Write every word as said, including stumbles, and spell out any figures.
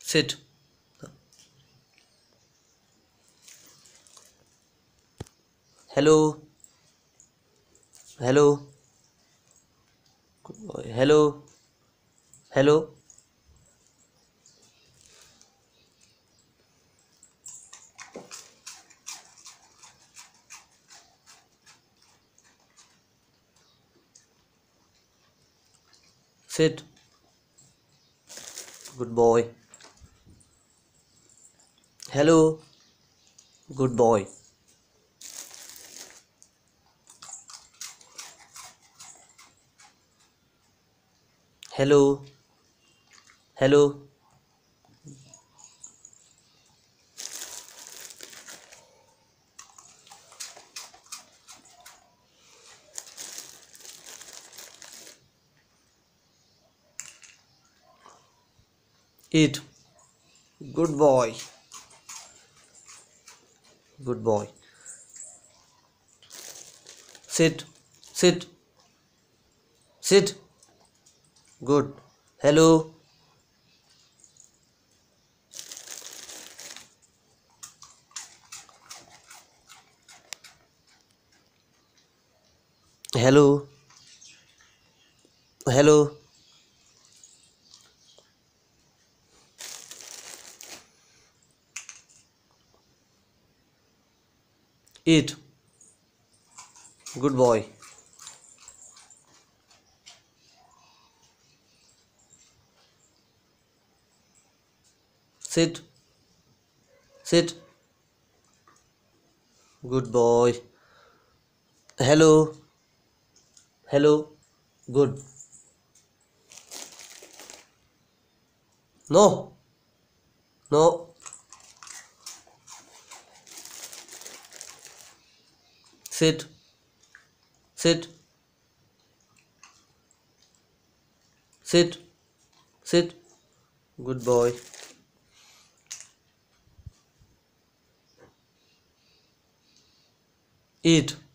Sit. Hello. Hello. Hello. Hello. Sit. Good boy. Hello. Good boy. Hello. Hello. Eat. Good boy. Good boy. Sit. Sit. Sit. Good. Hello. Hello. Hello. Eat. Good boy. Sit. Sit. Good boy. Hello. Hello. Good. No. No. Sit. Sit. Sit. Sit. Good boy. Eat.